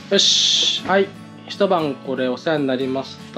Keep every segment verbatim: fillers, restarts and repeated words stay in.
よし、はい、一晩これお世話になりました。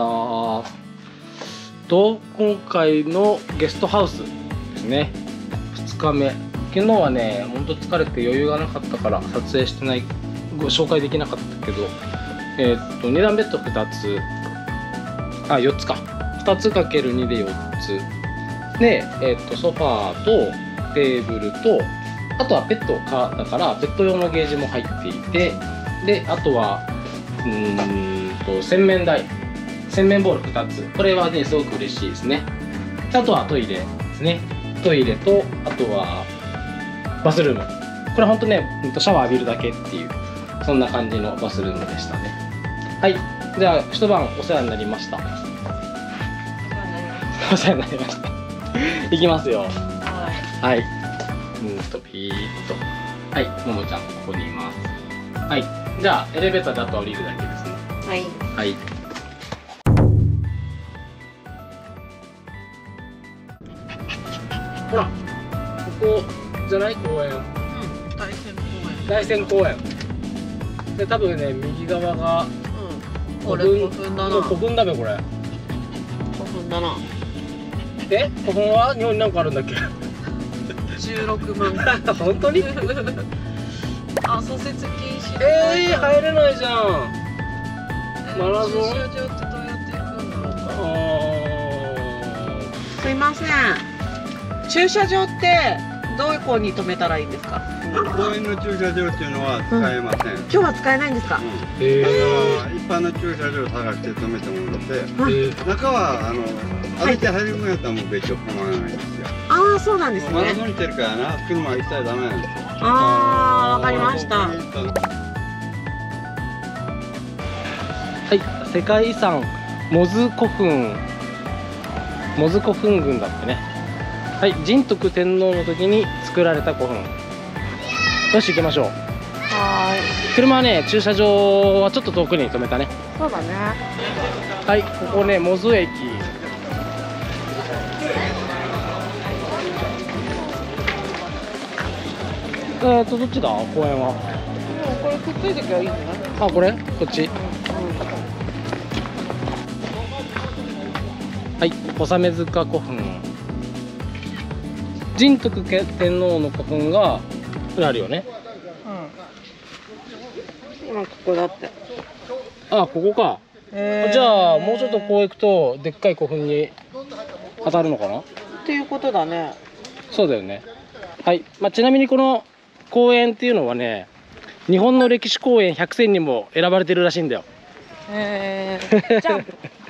と今回のゲストハウスですね。ふつかめ、昨日はねほんと疲れて余裕がなかったから撮影してない、ご紹介できなかったけど、えー、っとにだんベッドふたつ、あよっつか、ふたつかけるにでよっつで、えー、っとソファーとテーブルと、あとはベッドかだからベッド用のゲージも入っていて、であとはうーんと洗面台、洗面ボールふたつ、これはねすごく嬉しいですね。あとはトイレですね。トイレと、あとはバスルーム、これほんとねシャワー浴びるだけっていう、そんな感じのバスルームでしたね。はい、じゃあ一晩お世話になりました。お世話になりましたいきますよ。はい、うんとピーッと、はい、ももちゃんここにいます。はい、じゃあエレベーターであとは降りるだけですね。 はい、 はい、ほらここじゃない公園、うん、 大仙公園、 大仙公園で、多分ね右側が、うん、 これ古墳だな。 古墳だべこれ。 古墳だな。 え、古墳は日本に何個あるんだっけじゅうろくまん本当にあ、左折禁止。 えー、入れないじゃん。マラソン、 駐車場ってどうやって行くんだろうか。すいません、駐車場ってどこに止めたらいいんですか？ 公園の駐車場っていうのは使えません。 うん、今日は使えないんですか？ うん、えー、一般の駐車場を探して止めてもらって、えー、中はあの歩いて入る分やったらもう別に構わないんですよ。 ああ、そうなんですね。 マラソンしてるからな、車は一切ダメなんですよ。 ああ、わかりました。 はい、世界遺産モズ古墳、モズ古墳群だってね。はい、仁徳天皇の時に作られた古墳。よし行きましょう。 はーい。 車はね駐車場はちょっと遠くに止めたね。 そうだね。 はい、ここねモズ駅。えーとどっちだ公園は。 これくっついてきゃいいんじゃない？ あ、これこっち。はい、小雨塚古墳。仁徳天皇の古墳があるよね。 うん。今ここだって。 あ、ここか。じゃあもうちょっとこう行くとでっかい古墳に当たるのかな。 っていうことだね。 そうだよね。はい、まあ、ちなみにこの公園っていうのはね、日本の歴史公園ひゃくせんにも選ばれてるらしいんだよ。 へえ。じゃん。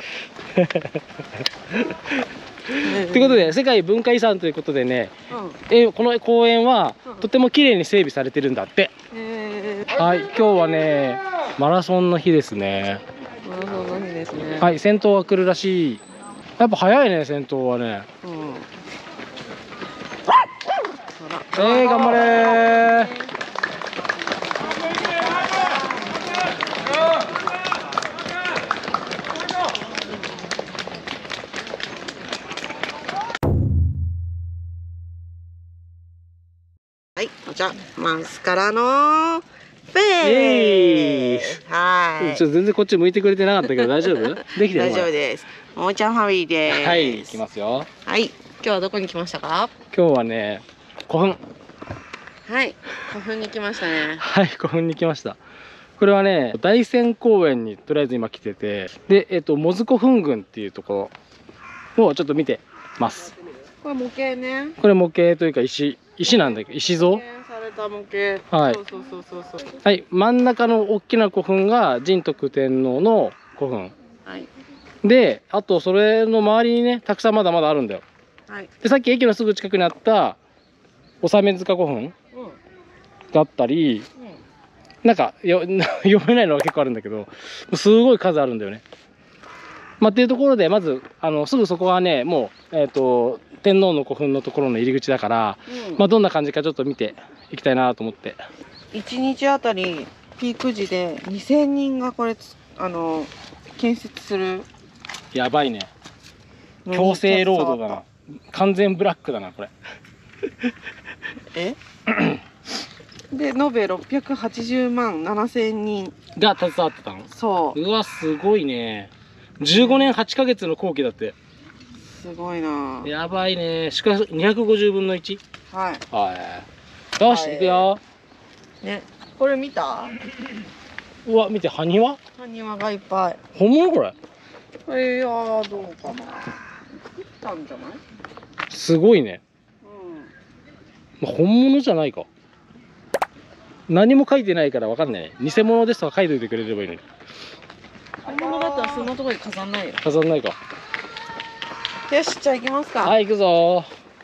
ということで世界文化遺産ということでね、うん、えこの公園はとても綺麗に整備されてるんだって。へー。はい、今日はねマラソンの日ですね。 マラソンの日ですね。 はい、先頭が来るらしい。やっぱ早いね先頭はね。うん、えー、頑張れー。 はい、じゃあマスカラのフェイス。はい。 ちょっと全然こっち向いてくれてなかったけど大丈夫？できてる？ 大丈夫です。ももちゃんファミリーです。 はい、行きますよ。 はい、今日はどこに来ましたか？ 今日はね、古墳。 はい、古墳に来ましたね。 はい、古墳に来ました。これはね、大仙公園にとりあえず今来てて、で、えっとモズ古墳群っていうところをちょっと見てます。 これ模型ね。これ模型というか石。石なんだけど、石像。 された模型。 はい。 そうそうそうそうそう。 はい、真ん中の大きな古墳が仁徳天皇の古墳。はい。で、あとそれの周りにね、たくさんまだまだあるんだよ。はい。で、さっき駅のすぐ近くにあった小雨塚古墳があったり、うん、なんかよ読めないのが結構あるんだけど、すごい数あるんだよね。まあ、っていうところでまずあのすぐそこはねもう、えーと天皇の古墳のところの入り口だから、うん、まあどんな感じかちょっと見ていきたいなと思って。 いちにちあたりピーク時でにせんにんがこれあの建設する。 やばいね。強制労働だな。完全ブラックだなこれ。 えで延べろっぴゃくはちじゅうまんななせんにんが携わってたの？ そう。 うわ、すごいね。じゅうごねんはちかげつの工期だって。 すごいな。 やばいね。しかしにひゃくごじゅうぶんのいち。 はい。 はい。よし、 はい行くよ。 ね、これ見た？ うわ、見て、埴輪？ 埴輪がいっぱい。 本物これ？ いやー、どうかな。作ったんじゃない？ すごいね。 うん。 まあ、本物じゃないか。何も書いてないからわかんない。偽物ですとか書いといてくれればいいのに。 本物だったらそんなところに飾んないよ。 飾んないか。 よし、じゃあ行きますか。 はい、行くぞ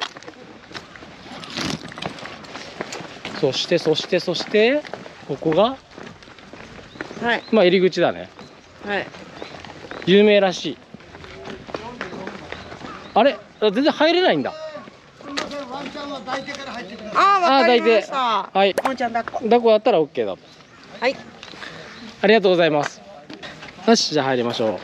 ー。そして、そして、そして、ここが、 はい。 まあ入り口だね。 はい。 有名らしい。あれ、あ、全然入れないんだ。 あー、わかりましあー、 た。 抱いて。はい。 ももちゃん抱っこ。 抱っこだったら OK だ。 はい。 ありがとうございます。よし、じゃあ入りましょう。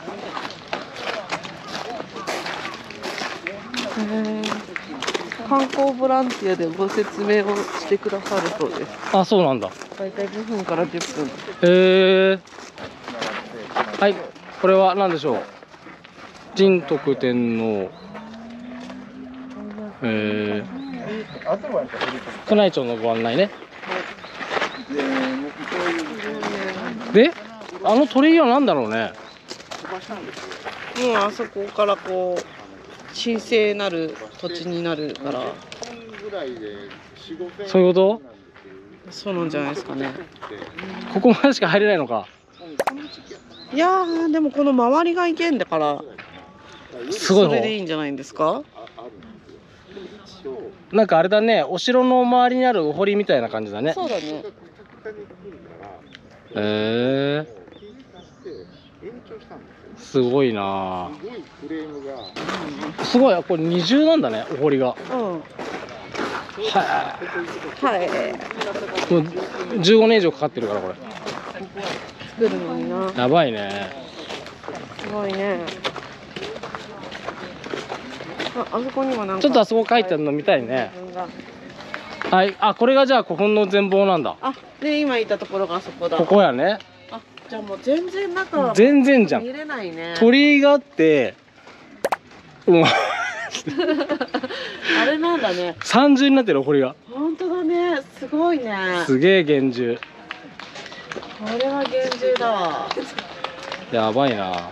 へー観光ボランティアでご説明をしてくださるそうです。 あ、そうなんだ。 だいたいごふんからじゅっぷん。 へえ。はい、これは何でしょう。仁徳天皇。えー、宮内庁のご案内ね。で、あの鳥居は何だろうね。 もうあそこからこう神聖なる土地になるから、 そういうこと？ そうなんじゃないですかね。 ここまでしか入れないのか。 いやー、でもこの周りが行けんだからすごいそれでいいんじゃないんですか。 なんかあれだね、お城の周りにあるお堀みたいな感じだね。 そうだね。 へえー、すごいな。すごい、これ二重なんだね、お堀が。 うん。 ははい。 い。もうじゅうごねん以上かかってるからこれ。 作るのにな。 やばいね。 すごいね。あ、あそこにもなんか。 ちょっとあそこ書いてあるの見たいね。はい、あ、これがじゃあ古墳の全貌なんだ。 あ、で今いたところがあそこだ。 ここやね。 あ、じゃあもう全然中は全然じゃん。 見れないね。 鳥居があって、もうあれなんだね。 三重になってるお堀が。 本当だね。すごいね。 すげえ厳重。 これは厳重だわ。 やばいな。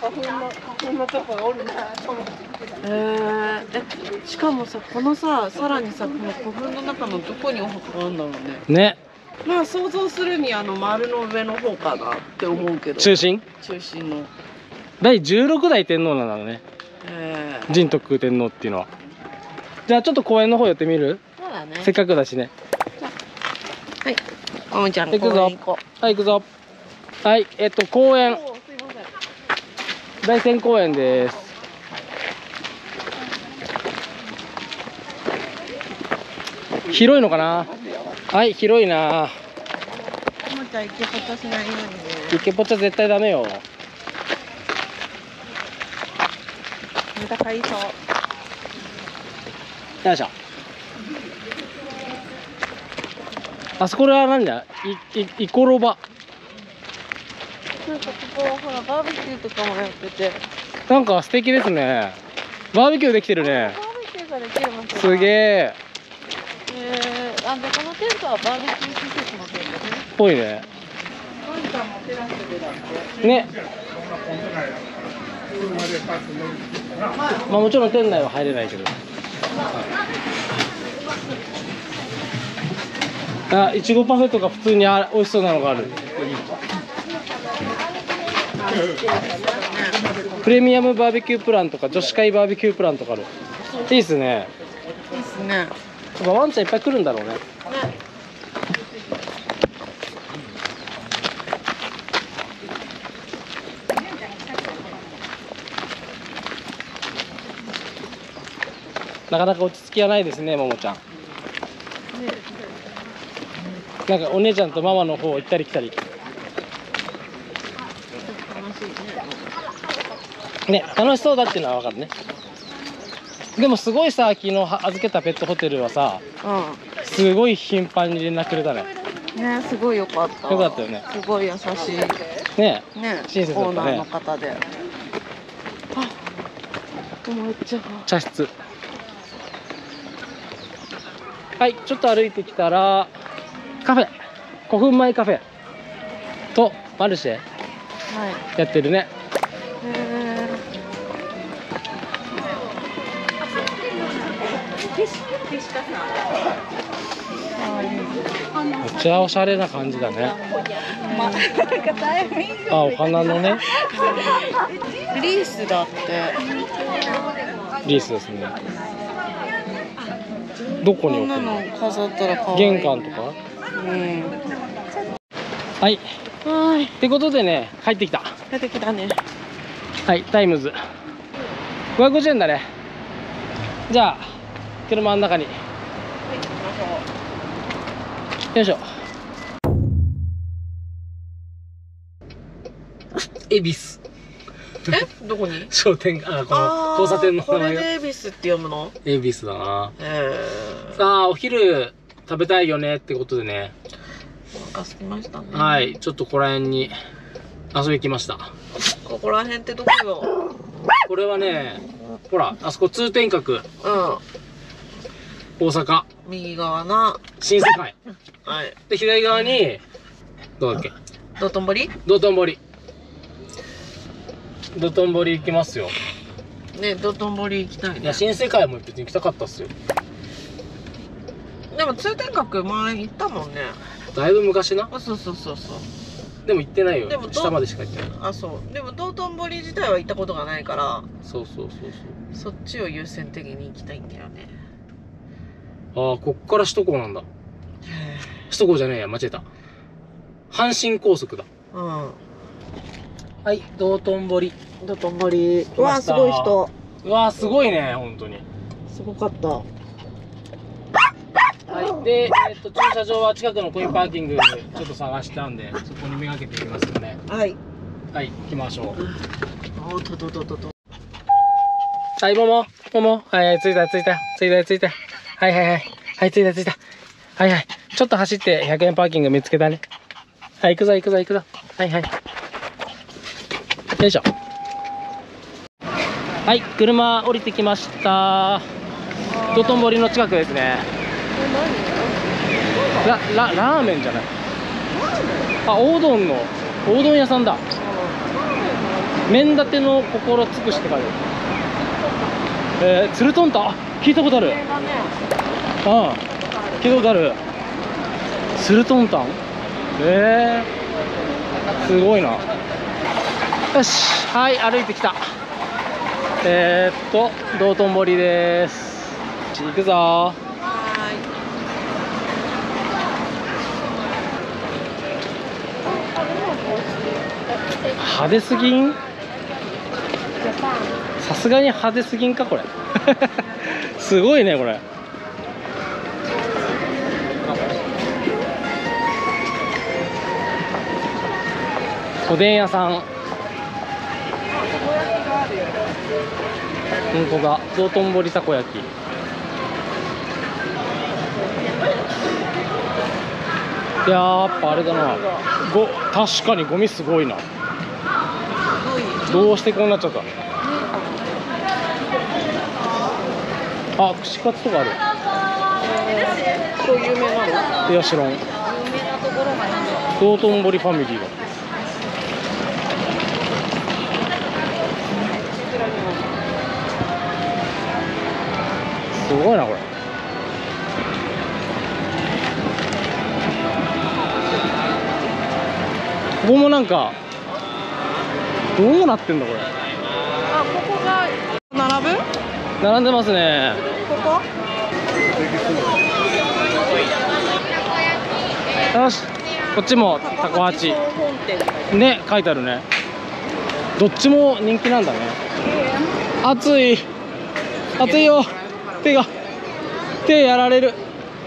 えー、え、しかもさ、このさ、さらにさ、この古墳の中のどこにお墓があるんだろうね。 ね。 まあ想像するにあの丸の上の方かなって思うけど。 中心？ 中心の。 だいじゅうろくだい天皇なんだね。 えー、 仁徳天皇っていうのは。じゃあちょっと公園の方寄ってみる？ そうだね。 せっかくだしね。 はい。ももちゃん、 行くぞ。はい、行くぞ。はい、えっと公園。大仙公園です。広いのかな。はい、広いな。 ももちゃん、イケポチャしないようにね。 イケポチャ絶対ダメよ。 また買いそう。 よいしょ。あそこは何だ。い、い、イコロバ。 なんかここはほらバーベキューとかもやってて。 なんか素敵ですね。バーベキューできてるね。 バーベキューができる場所だ。 すげえ。 えー、あ、でこのテントはバーベキュー施設のテントね。 ぽいね。 ワンちゃんもテラスでだって。 ね。まあもちろん店内は入れないけど。あ、いちごパフェとか普通にあ美味しそうなのがある。プレミアムバーベキュープランとか女子会バーベキュープランとかある。いいっすね。 いいっすね。 やっぱワンちゃんいっぱい来るんだろうね。 ね。 なかなか落ち着きはないですね、ももちゃん。なんかお姉ちゃんとママの方行ったり来たり。ね、楽しそうだっていうのはわかるね。でもすごいさ、昨日預けたペットホテルはさ、 うん。 すごい頻繁に連絡くれたね。 ね、すごい良かった。 よかったよね。 すごい優しい。 ね、 ね、 親切だったね。 オーナーの方で。あ、めっちゃ。 茶室。はい、ちょっと歩いてきたらカフェ、古墳前カフェとマルシェやってるね。 へー、めっちゃおしゃれな感じだね。あ、お花のね。 リースだって。 リースですね。どこに置くの？ こんなの飾ったら可愛い。 玄関とか？ うん。 はい。 はい。 ってことでね、帰ってきた。 帰ってきたね。 はい、タイムズ。ごひゃくごじゅうえんだね。じゃあ、車の中に。よいしょ。恵比寿。 え、どこに？ 商店、あ、この交差点の名前が。 これで恵比寿って読むの？ 恵比寿だな。 ええ。 さあ、お昼食べたいよねってことでね。 お腹すきましたね。 はい、ちょっとここら辺に遊びに来ました。 ここら辺ってどこよ？ これはね、ほら、あそこ通天閣。 うん。 大阪。 右側な。 新世界。 はい。 で、左側に、どうだっけ？ 道頓堀？ 道頓堀。道頓堀行きますよ。 ね、道頓堀行きたいね。 いや、新世界も別に行きたかったっすよ。 でも通天閣前行ったもんね。 だいぶ昔な。 あ、そうそうそうそう。 でも行ってないよ。 でも下までしか行ってない。 あ、そう。でも道頓堀自体は行ったことがないから、 そうそうそうそっちを優先的に行きたいんだよね。 そう。ああ、こっから首都高なんだ。首都高じゃねえや、間違えた。阪神高速だ。 うん。 はい、道頓堀。 道頓堀。 うわー、すごい人。うわー、すごいね、本当に。 すごかった。 はい、で、えっと、駐車場は近くのコインパーキングちょっと探したんで、そこにめがけていきますよね。 はい。 はい、行きましょう。 おー、ととととと。 はい、もも、もも、はい、着いた、着いた、着いた、着いた。はいはいはい。はい、着いた、着いた。はいはい。ちょっと走ってひゃくえんパーキング見つけたね。はい、行くぞ、行くぞ、行くぞ。はいはい。よいしょ。はい、車降りてきました。道頓堀の近くですね。ラ、ラ、ラーメンじゃない。あ、おうどんの、おうどん屋さんだ。麺立ての心尽くしって書いてある。えー、つるとんたん、あ、聞いたことある。ああ、聞いたことある。つるとんたん。えー、すごいな。よし、はい、歩いてきた。えー、っと、道頓堀です。行くぞー。派手すぎん？さすがに派手すぎんかこれ。すごいねこれ。おでん屋さん。本当だ、道頓堀たこ焼き。いやー、やっぱあれだな。ご、確かにゴミすごいな。どうしてこうなっちゃった。あ、串カツとかある。 そう有名なの？ いや、知らん。道頓堀ファミリーだ。すごいなこれ。ここもなんかどうなってんだこれ。 あ、ここが並ぶ？ 並んでますね。 ここ？ よし、こっちもタコハチね、書いてあるね。どっちも人気なんだね。暑い、暑いよ。手が手やられる。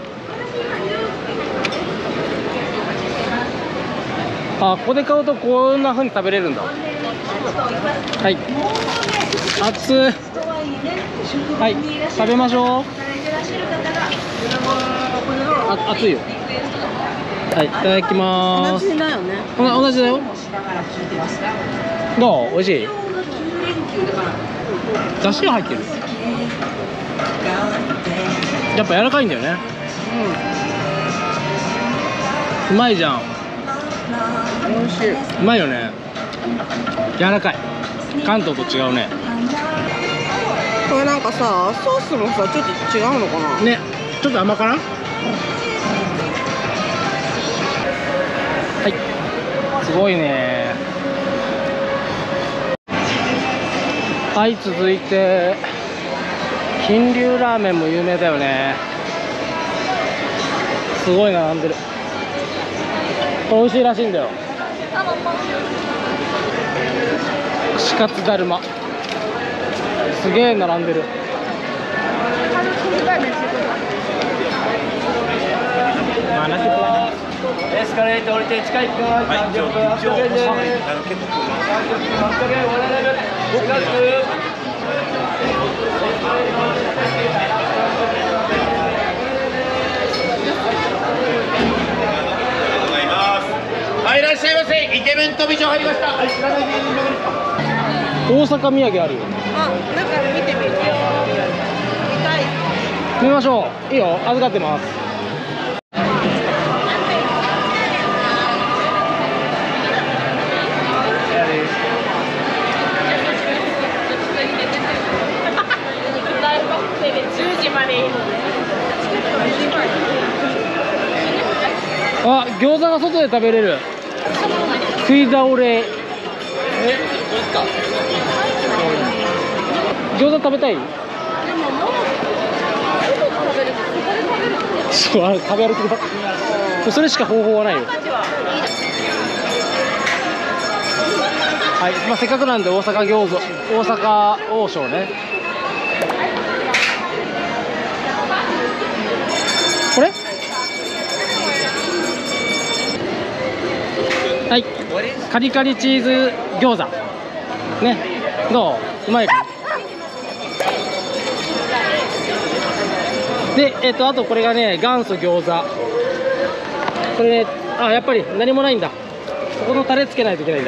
あ、ここで買うとこんな風に食べれるんだ。はい、熱い。はい、食べましょう。 あ、熱いよ。はい、いただきま同ーす。 じだよね。 おな同じだよ。どう？美味しい？だしが入ってる。やっぱ柔らかいんだよね。うまいじゃん。 美味しい。 うまいよね。柔らかい。関東と違うね。 これなんかさ、ソースもさ、ちょっと違うのかな。 ね、ちょっと甘辛。はい、すごいね。はい、続いて金龍ラーメンも有名だよね。すごい並んでる。美味しいらしいんだよ。串カツだるま、すげえ並んでる。エスカレーター降りて近いくらい。はい、一応一応結構はい、いらっしゃいませ。イケメン飛び場入りました。はい、大阪土産あるよ。 あ、なんか見てみる。見たい。 見ましょう。いいよ、預かってます。あ、餃子が外で食べれる。食い倒れ。餃子食べたい？そう、あれ食べ歩きだ。それしか方法はないよ。はい、まあ、せっかくなんで大阪餃子、大阪王将ね。これ？はい、カリカリチーズ餃子ね。どう？うまいか？で、えっとあとこれがね、元祖餃子。これね、あ、やっぱり何もないんだ。ここのタレつけないといけないんだ。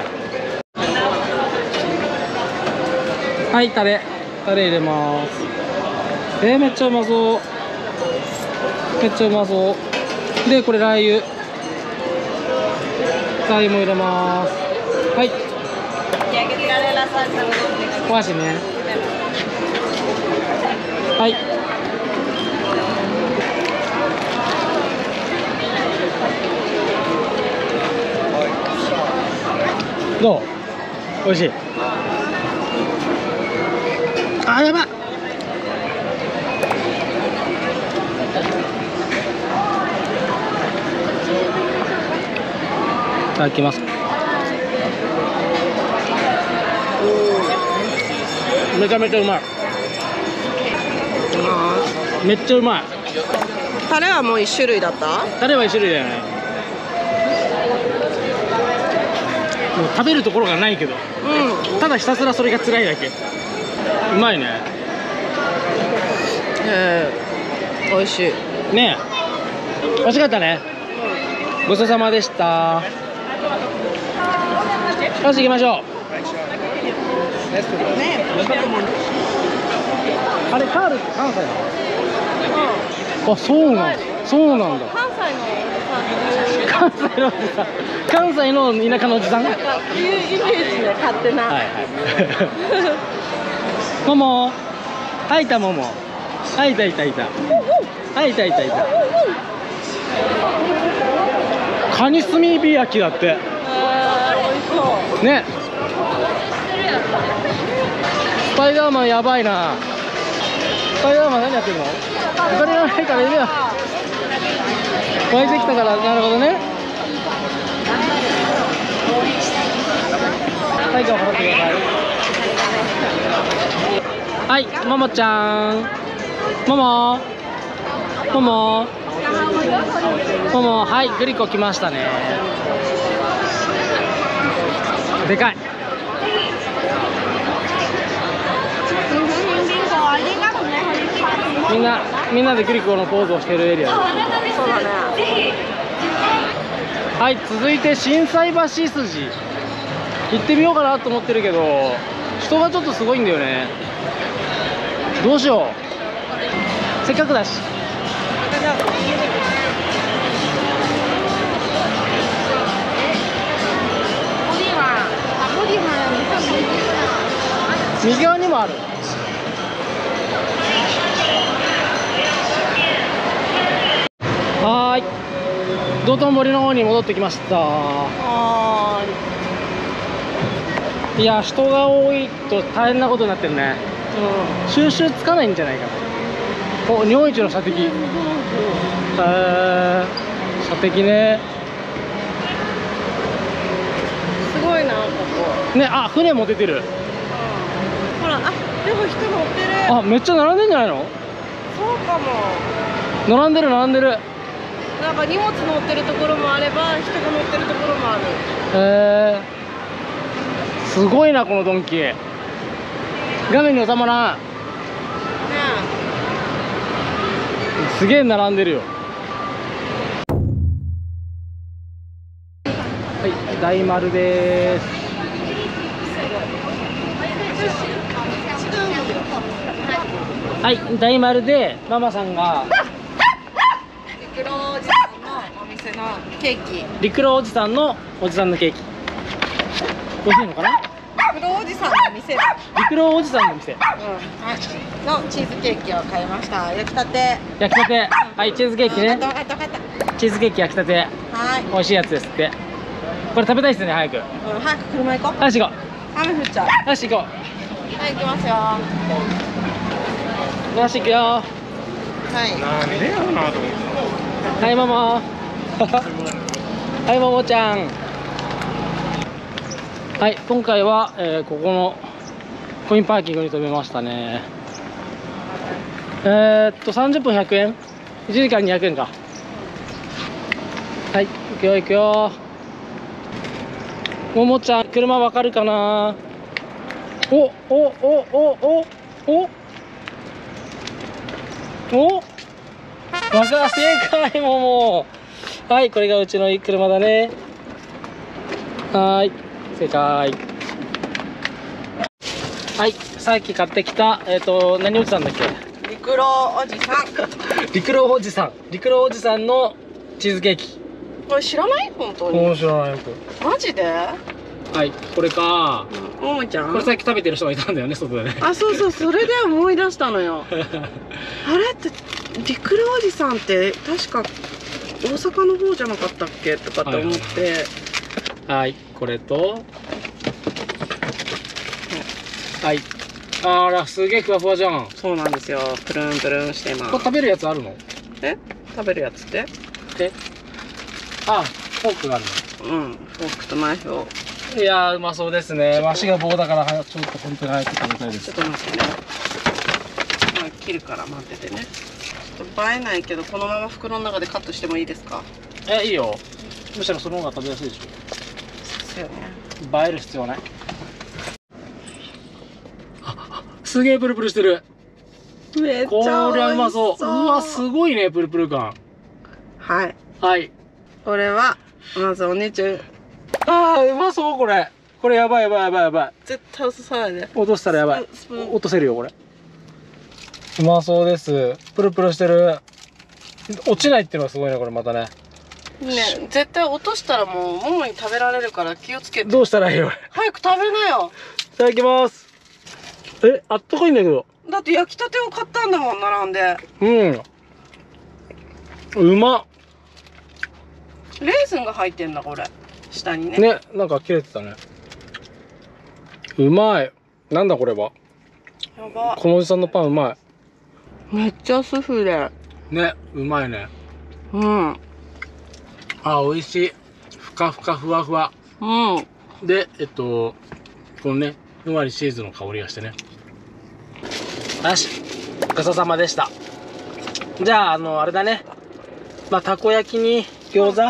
はい、タレタレ入れます。えー、めっちゃうまそう。めっちゃうまそう。で、これラー油ラー油も入れます。はい、お箸ね。はい、どう？美味しい？あ、やばい。いただきます。めちゃめちゃうまい。めっちゃうまい。 タレはもう一種類だった？ タレは一種類だよね。もう食べるところがないけど、うん、ただひたすらそれが辛いだけ。うまいね。 えー、美味しいねえ、美味しかったね。ごちそうさまでした。よし、行きましょう。あれ、カールって関西なの？うん、あ、そうなん、そうなんだ。 関西の関西のおじさん、関西の田舎のおじさん。 なんかいうイメージで勝手な。 はいはい。もも、はい、いたもも。はい、いたいたいた。はい、いたいたいた。カニ炭火焼きだって。ね。スパイダーマンやばいな。スパイダーマン何やってるの？お金がないからいるよ。湧いてきたから、なるほどね。はい、じゃあ払ってください。はい、ももちゃん。もも。もも。もも、はい、グリコ来ましたね。でかい。みんなみんなでグリコのポーズをしてるエリアです。 そうだね。 はい、続いて心斎橋筋行ってみようかなと思ってるけど、人がちょっとすごいんだよね。どうしよう、せっかくだし。右側にもある。はーい、道頓堀の方に戻ってきました。 はいや、人が多いと大変なことになってるね。 ーい。 収集つかないんじゃないかな。お、日本一の射的。へえ、射的ね。 すごいな、ここ。 ね、あ、船も出てる。 ほら、あ、でも人乗ってる。 あ、めっちゃ並んでんじゃないの。 そうかも。 並んでる並んでる。 なんか荷物乗ってるところもあれば、人が乗ってるところもある。 へえ、すごいなこのドンキ。画面に収まらん。 ねすげえ並んでるよ。はい、大丸です。はい、大丸でママさんが陸路おじさんのお店のケーキ。 陸路おじさんのおじさんのケーキ。美味しいのかな。 陸路おじさんの店だ。 陸路おじさんの店。 うん、はい。のチーズケーキを買いました。焼きたて。 焼きたて。はい、チーズケーキね。 わかったわかったわかった。 チーズケーキ焼きたて。 はい。 美味しいやつですって。これ食べたいですね、早く。 うん、早く車行こう。 よし行こ雨降っちゃう。 う。よし行こはい、行きますよ。はう。よし行くよ。 い。 なんでやろなと思って。 はい、ママ。はい、ももちゃん。はい、今回は、えー、ここのコインパーキングに止めましたね。えー、っとさんじゅっぷんひゃくえん、いちじかんにひゃくえんか。はい、行くよ行くよ。ももちゃん、車わかるかな。おおおおおおおお、わか、正解。もも。はい、これがうちの車だね。はーい、正解。はい、さっき買ってきた、えっ、ー、と、何おじさんだっけ。 陸路おじさん。 陸路おじさん、陸路おじさんのチーズケーキ。 これ知らない？本当に。 面白いよく。 マジで？ はい、これか。 ももちゃん。 これさっき食べてる人がいたんだよね、外でね。 あ、そうそう、それで思い出したのよ。あれって陸路おじさんって確か大阪の方じゃなかったっけとかって思って。 はい、これと。はい。あら、すげえふわふわじゃん。 そうなんですよ。プルンプルンしてます。 これ食べるやつあるの？ え？食べるやつって？ え？あ、フォークがあるの。うん、フォークとナイフを。 の。いやー、うまそうですね。足が棒だからちょっと本当に早く食べたいです。 ちょっと待ってね。まあ、切るから待っててね。ちょっと映えないけど、このまま袋の中でカットしてもいいですか？ え、いいよ。むしろその方が食べやすいでしょ。 そうよね。 映える必要ない。すげえプルプルしてる。 めっちゃこりゃうまそう。 美味しそう。 うわ、すごいね、プルプル感。 はい。 はい。 これは、まずお姉ちゃん。 ああ、うまそう、これ。これやばいやばいやばいやばい。 絶対落とさないで。 落としたらやばい。 スプーン落とせるよ、これ。うまそうです。プルプルしてる。落ちないっていうのがすごいね、これまたね。 ね、絶対落としたらもう、ももに食べられるから気をつけて。 どうしたらいいよ。 早く食べなよ。 いただきます。え、あったかいんだけど。 だって焼きたてを買ったんだもん、並んで。 うん。うまっ。 レーズンが入ってんだ、これ。下にね。 ね、なんか切れてたね。うまい。なんだこれは。 やば。 このおじさんのパンうまい。 めっちゃスフレ。 ね、うまいね。 うん。 あ、美味しい。ふかふかふわふわ。 うん。 で、えっと、このね、ふんわりチーズの香りがしてね。よし、ごちそうさまでした。じゃあ、あの、あれだね。まあ、たこ焼きに餃子、 はい、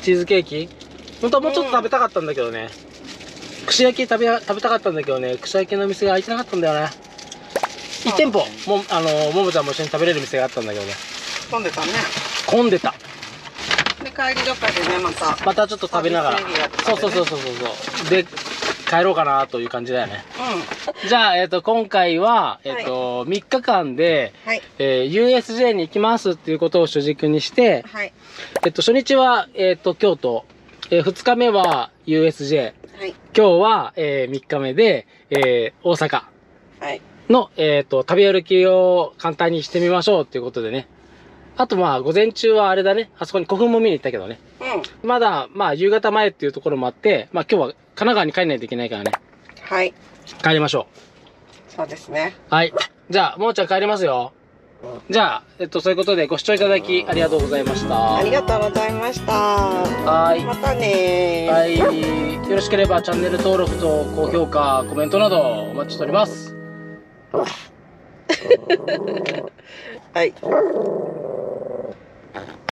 チーズケーキ。本当はもうちょっと食べたかったんだけどね。串焼き食べ、食べたかったんだけどね、串焼きの店が開いてなかったんだよね。 いち店舗もあのももちゃんも一緒に食べれる店があったんだけどね、 混んでたね。 混んでた。 で帰りどっかでねまたまたちょっと食べながら、 サービスエリアとかでねそうそうそうそうそうで帰ろうかなという感じだよね。 うじゃあ、えっと今回は、えっとみっかかんで、 んはいえー ユーエスジェー に行きますっていうことを主軸にして、 はいえっと初日は、えっと京都、えー、ふつかめは ユーエスジェー、 はい今日は、えーみっかめで、えー大阪はいの、えっと旅歩きを簡単にしてみましょうっていうことでね。あとまあ午前中はあれだね、あそこに古墳も見に行ったけどね。 うんまだまあ夕方前っていうところもあって、まあ今日は神奈川に帰らないといけないからね。 はい帰りましょそうですね。 う。はい。じゃあ、ももちゃん帰りますよ。じゃあ、えっと、そういうことでご視聴いただきありがとうございました。 ありがとうございました。 はい。 またねー。 はい。よろしければチャンネル登録と高評価、コメントなどお待ちしております。 はい。